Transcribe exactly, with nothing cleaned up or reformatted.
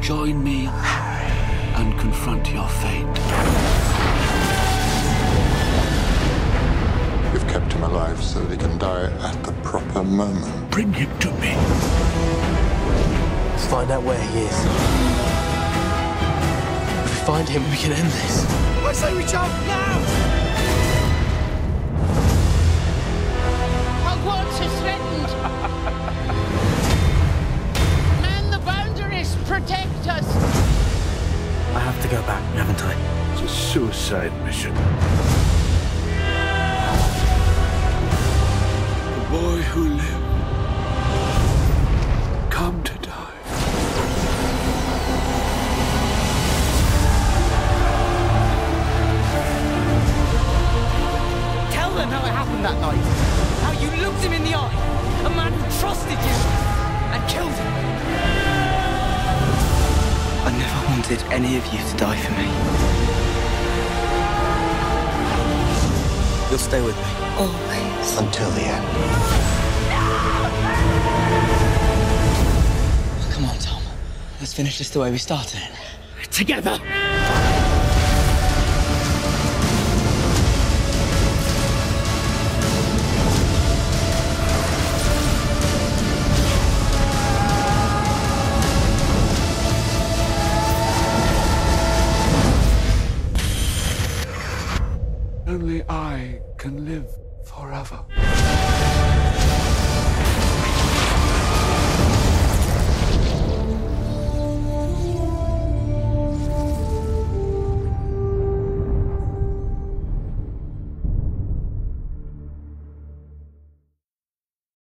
Join me and confront your fate. You've kept him alive so that he can die at the proper moment. Bring him to me. Let's find out where he is. If we find him, we can end this. I say we jump now! Hogwarts is threatened. Man the boundaries, protect us. I have to go back, haven't I? It's a suicide mission. The boy who lived, come to die. Tell them how it happened that night. How you looked him in the eye. A man who trusted you and killed him. I never wanted any of you to die for me. You'll stay with me. Always. Until the end. Come on, Tom. Let's finish this the way we started it. Together. Only I can live forever.